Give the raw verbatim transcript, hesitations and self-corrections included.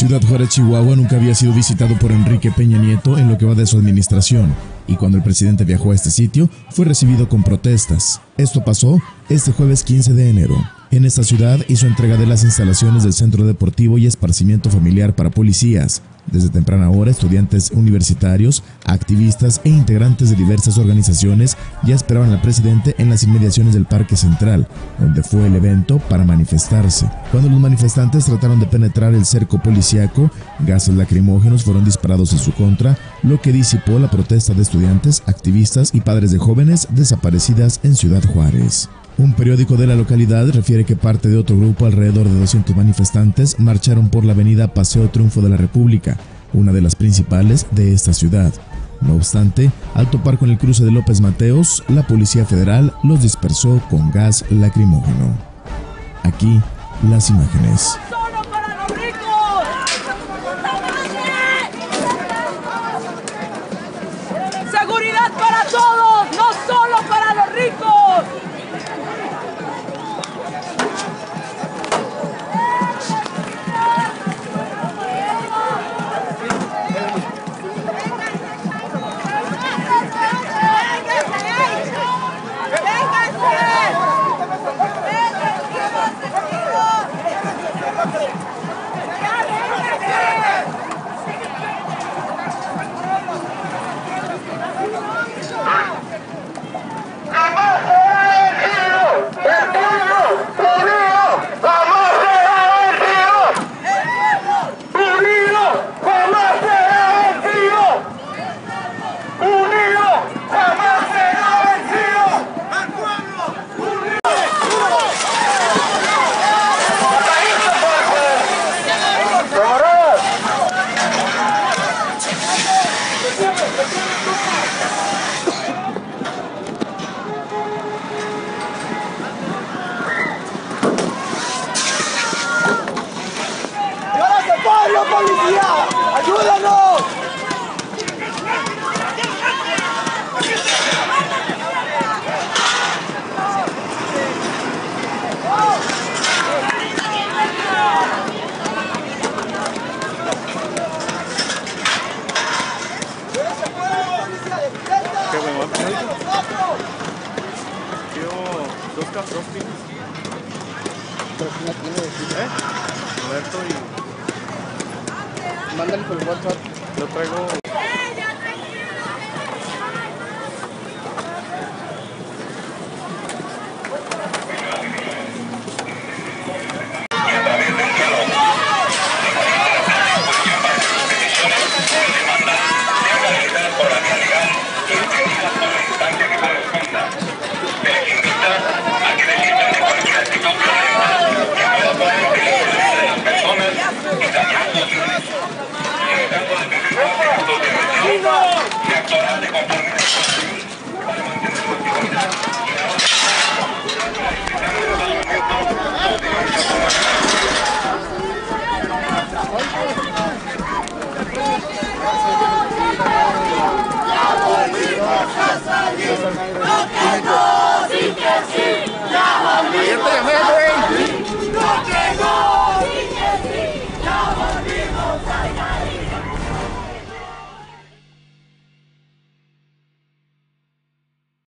Ciudad Juárez, Chihuahua, nunca había sido visitado por Enrique Peña Nieto en lo que va de su administración, y cuando el presidente viajó a este sitio, fue recibido con protestas. Esto pasó este jueves quince de enero. En esta ciudad hizo entrega de las instalaciones del Centro Deportivo y Esparcimiento Familiar para Policías. Desde temprana hora, estudiantes universitarios, activistas e integrantes de diversas organizaciones ya esperaban al presidente en las inmediaciones del Parque Central, donde fue el evento para manifestarse. Cuando los manifestantes trataron de penetrar el cerco policíaco, gases lacrimógenos fueron disparados en su contra, lo que disipó la protesta de estudiantes, activistas y padres de jóvenes desaparecidas en Ciudad Juárez. Un periódico de la localidad refiere que parte de otro grupo, alrededor de doscientos manifestantes, marcharon por la avenida Paseo Triunfo de la República, una de las principales de esta ciudad. No obstante, al topar con el cruce de López Mateos, la Policía Federal los dispersó con gas lacrimógeno. Aquí las imágenes. ¡Seguridad para todos, no solo para los ricos! ¡Policía! ¡Ayúdanos! Qué bueno. Quiero dos caprostis. ¿Eh? Roberto y... Mándale por el WhatsApp. Lo traigo. ¡No que no, sí que sí! ¡Ya,